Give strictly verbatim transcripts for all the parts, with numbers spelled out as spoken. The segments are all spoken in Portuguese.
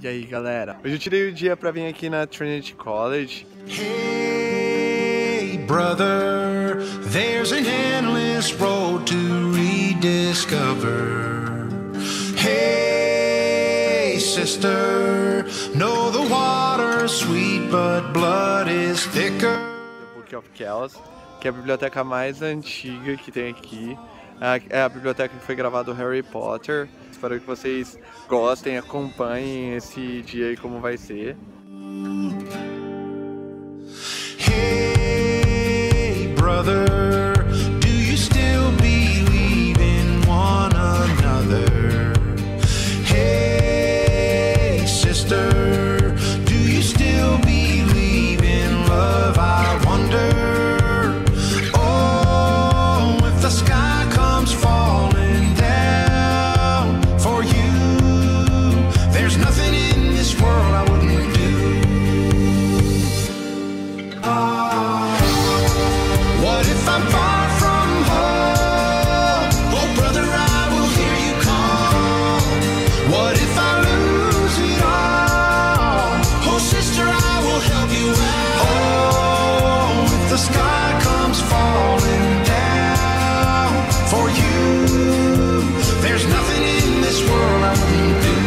E aí, galera? Hoje eu tirei o dia pra vir aqui na Trinity College. Hey, brother, there's an endless road to rediscover. Hey, sister, know the water's sweet, but blood is thicker. The Book of Kells, que é a biblioteca mais antiga que tem aqui. É a biblioteca que foi gravado Harry Potter. Espero que vocês gostem, acompanhem esse dia aí como vai ser. Hey, brother, do you still believe in one another? Hey, sister, do you still believe in love? I wonder. Oh, if the sky comes falling down for you, there's nothing in this world I wouldn't do. What if I'm far from home? Oh, brother, I will hear you call. What if I lose it all? Oh, sister, I will help you out. Oh, if the sky comes falling down for you, there's nothing in this world I wouldn't do.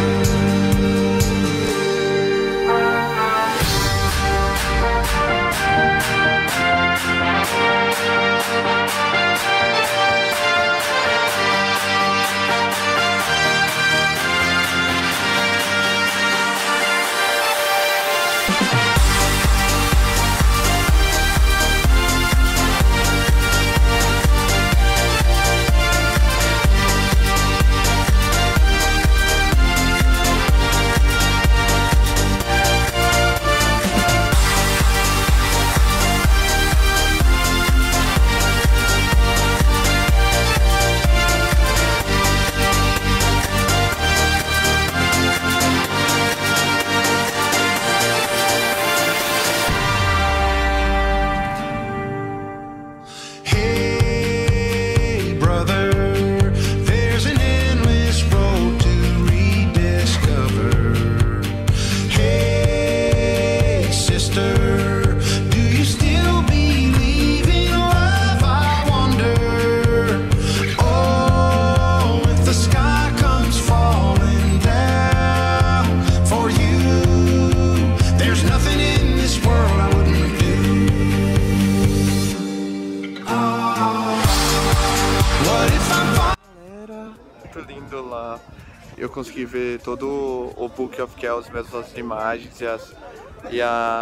Lindo lá, eu consegui ver todo o Book of Kells, mesmo as imagens e, as, e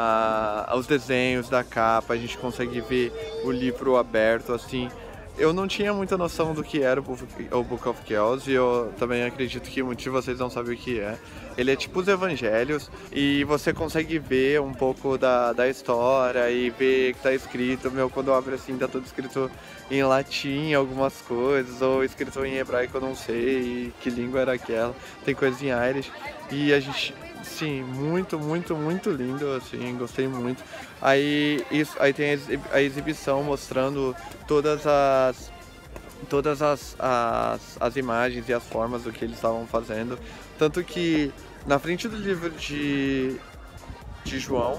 a, os desenhos da capa, a gente consegue ver o livro aberto assim. Eu não tinha muita noção do que era o Book of Kells e eu também acredito que muitos de vocês não sabem o que é. Ele é tipo os evangelhos e você consegue ver um pouco da, da história e ver que tá escrito. Meu, quando eu abro assim, tá tudo escrito em latim, algumas coisas, ou escrito em hebraico, eu não sei que língua era aquela. Tem coisa em Irish e a gente... Sim, muito, muito, muito lindo, assim, gostei muito. Aí, isso, aí tem a, exib a exibição mostrando todas as todas as, as, as imagens e as formas do que eles estavam fazendo. Tanto que na frente do livro de, de João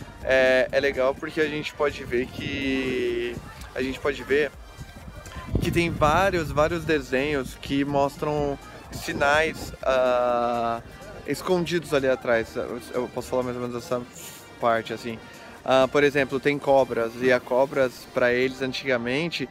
é, é legal porque a gente pode ver que a gente pode ver que tem vários, vários desenhos que mostram sinais uh, escondidos ali atrás. Eu posso falar mais ou menos essa parte assim. Uh, por exemplo, tem cobras e a cobras para eles antigamente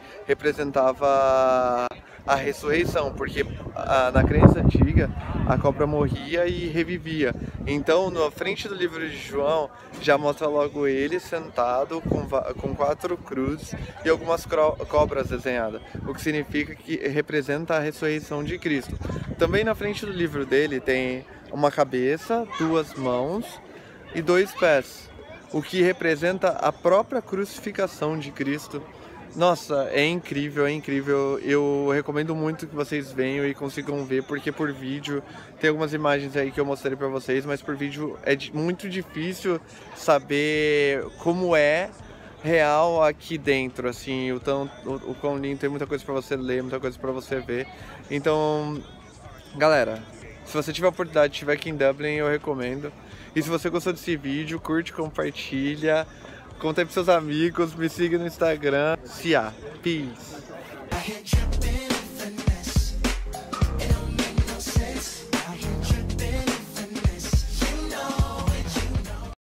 representava a ressurreição, porque uh, na crença antiga a cobra morria e revivia. Então, na frente do livro de João já mostra logo ele sentado com, com quatro cruzes e algumas cobras desenhadas, o que significa que representa a ressurreição de Cristo. Também na frente do livro dele tem uma cabeça, duas mãos e dois pés, o que representa a própria crucificação de Cristo. Nossa, é incrível, é incrível. Eu recomendo muito que vocês venham e consigam ver, porque por vídeo tem algumas imagens aí que eu mostrei pra vocês, mas por vídeo é muito difícil saber como é real aqui dentro, assim, o, tão, o, o quão lindo, tem muita coisa pra você ler, muita coisa pra você ver. Então, galera, Se você tiver a oportunidade, estiver aqui em Dublin, eu recomendo. E se você gostou desse vídeo, curte, compartilha, conta aí pros seus amigos, me siga no Instagram. Cia, peace.